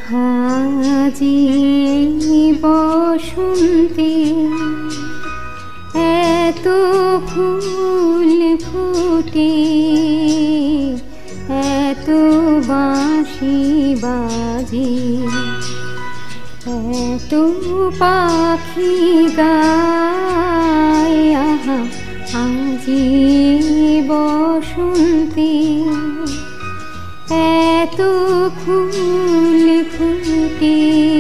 আজি বসন্তে এত ফুল ফুটে, এত বাঁশি বাজে, এত পাখি গায়। আহা আজি বসন্তে এত ফুল ফুটে,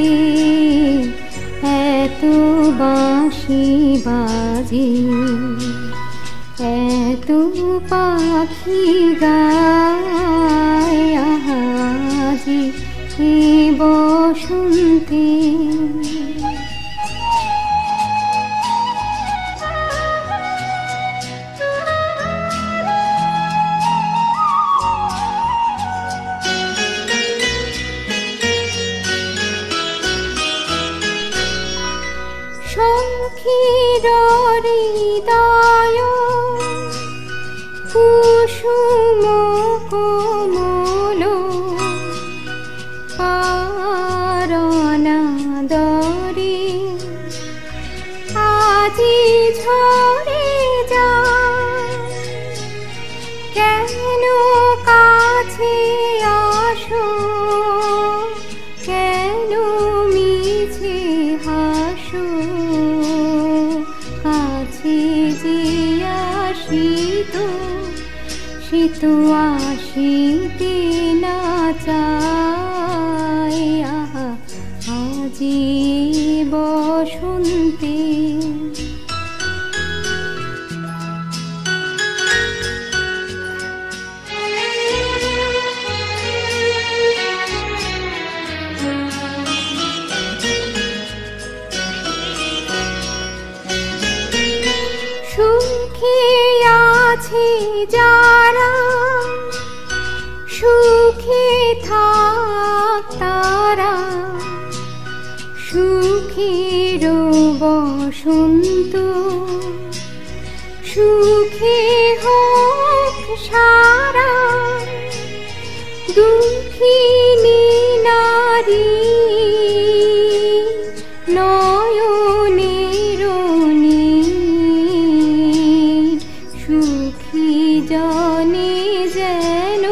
এত বাঁশি বাজে, এত পাখি গায়। আহা আজি বসন্তে। সখীর হৃদয় কুসুম কোমল, কারণাদরে আজি ঝরে যায়। কেন কাছে আসো, কেন মিছে হাসো, কাছে যে আসিত সে তো আসিতে না চায়। আহা আজি বসন্তে। সুখে আছে যারা, সুখে থাক তারা, সুখের বসন্ত সুখে হোক সারা। দুঃখিনী নারী নয়নের নীর, সুখী জনে যেন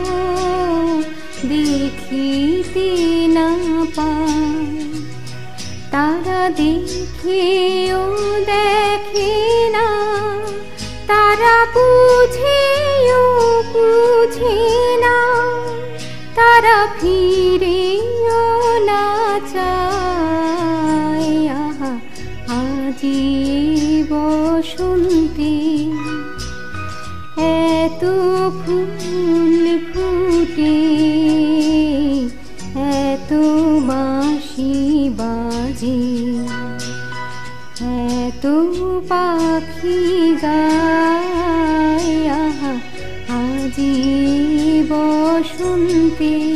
দেখিতে না পায়। তারা দেখেও দেখে না, তারা বুঝেও বুঝে না, তারা ফিরেও না চায়। আহা আজি বসন্তে এত ফুল ফুটে, এত বাঁশি বাজে, এত পাখি গায়। আহা আজি বসন্তে।